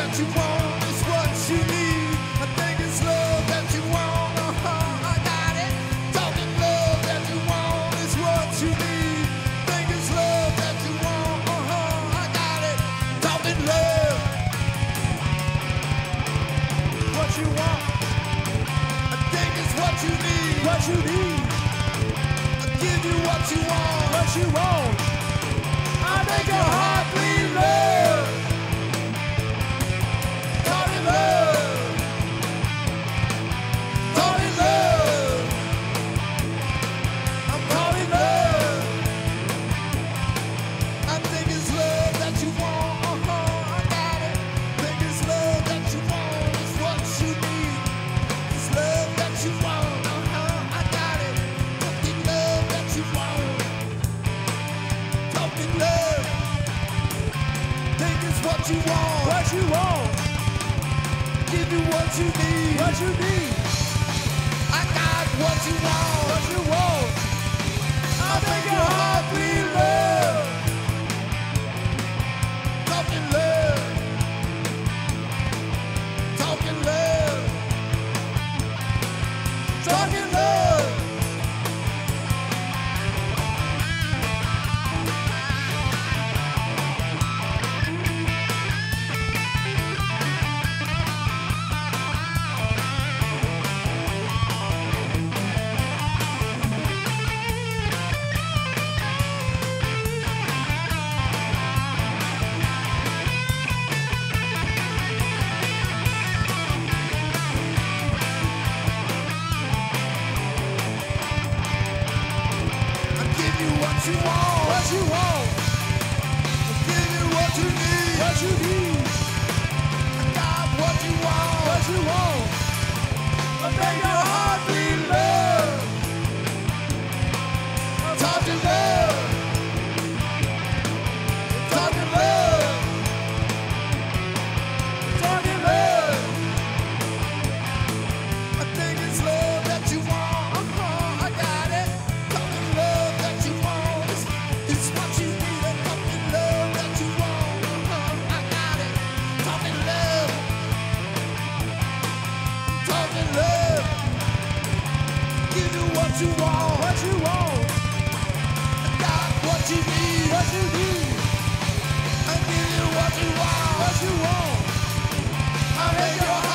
that you want is what you need. I think it's love that you want. I got it. Talking love that you want is what you need. Think it's love that you want. I got it. Talking love. What you want. I think it's what you need. What you need. I give you what you want. What you want. I make your heart bleed love. Talking love. Talking love. I'm calling love. I think it's love that you want. I got it. Think it's love that you want is what you need. It's love that you want. I got it. Talking love that you want. Talking love. Think it's what you want. What you want. Give you what you need. What you need. I got what you want. What you want. I make your heart bleed love. Talking love. Talking love. Talking love. What you want, What you want. give you what you need. What you need. I got what you want. What you want. I make your heart bleed love. Talking love. Talking love. Talking love. I think it's love that you want. I got it. Talking love that you want. It's what you need. Talking love that you want. I got it. Talking love. Talking love. Give you what you want. What you want. I got what you need. What you need. I give you what you want. What you want. I make your